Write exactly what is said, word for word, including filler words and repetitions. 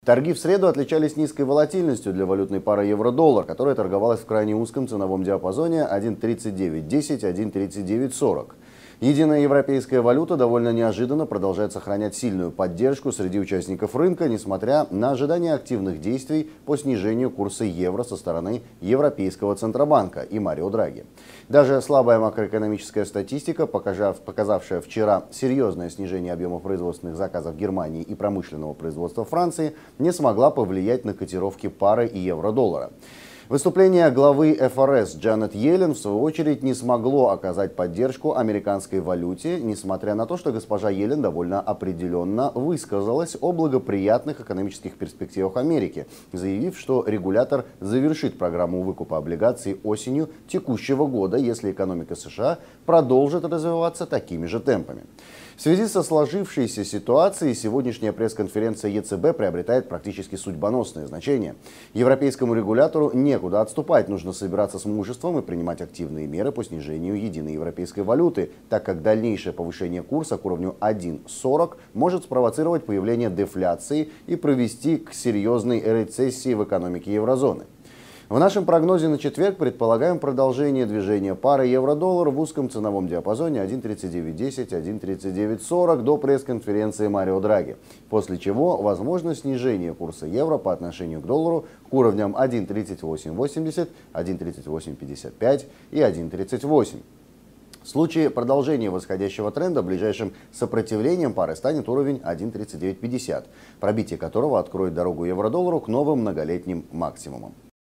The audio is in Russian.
Торги в среду отличались низкой волатильностью для валютной пары евро-доллар, которая торговалась в крайне узком ценовом диапазоне один тридцать девять десять — один тридцать девять сорок. Единая европейская валюта довольно неожиданно продолжает сохранять сильную поддержку среди участников рынка, несмотря на ожидание активных действий по снижению курса евро со стороны Европейского Центробанка и Марио Драги. Даже слабая макроэкономическая статистика, показавшая вчера серьезное снижение объема производственных заказов Германии и промышленного производства Франции, не смогла повлиять на котировки пары и евро-доллара. Выступление главы эф эр эс Джанет Йеллен, в свою очередь, не смогло оказать поддержку американской валюте, несмотря на то, что госпожа Йеллен довольно определенно высказалась о благоприятных экономических перспективах Америки, заявив, что регулятор завершит программу выкупа облигаций осенью текущего года, если экономика США продолжит развиваться такими же темпами. В связи со сложившейся ситуацией сегодняшняя пресс-конференция е цэ бэ приобретает практически судьбоносное значение. Европейскому регулятору некуда отступать, нужно собираться с мужеством и принимать активные меры по снижению единой европейской валюты, так как дальнейшее повышение курса к уровню один сорок может спровоцировать появление дефляции и привести к серьезной рецессии в экономике еврозоны. В нашем прогнозе на четверг предполагаем продолжение движения пары евро-доллар в узком ценовом диапазоне один тридцать девять десять — один тридцать девять сорок до пресс-конференции Марио Драги, после чего возможно снижение курса евро по отношению к доллару к уровням один тридцать восемь восемьдесят, один тридцать восемь пятьдесят пять и один тридцать восемь. В случае продолжения восходящего тренда ближайшим сопротивлением пары станет уровень один тридцать девять пятьдесят, пробитие которого откроет дорогу евро-доллару к новым многолетним максимумам.